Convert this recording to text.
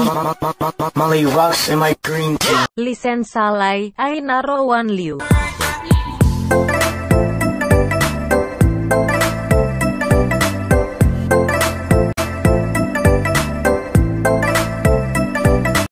Malay rocks in my green tea. Lisen salay ay narawan liw.